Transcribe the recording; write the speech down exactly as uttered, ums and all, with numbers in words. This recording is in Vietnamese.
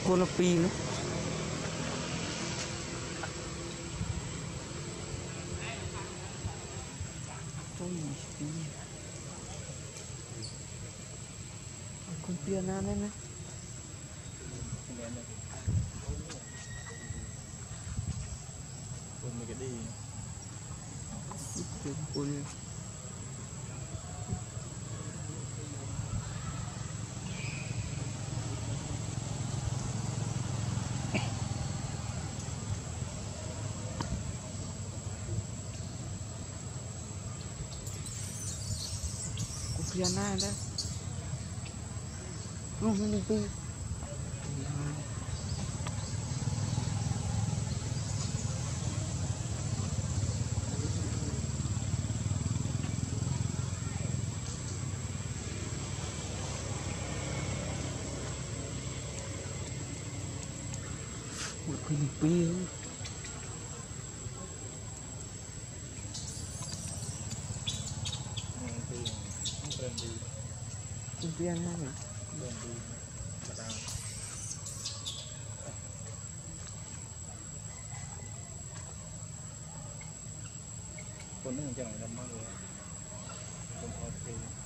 cô nó pi nữa con pi na này nè con mấy cái đi con Piana đó, không nó đi pi, một cái đi pi, con Piana này. Con nó chẳng làm ăn rồi, con ok.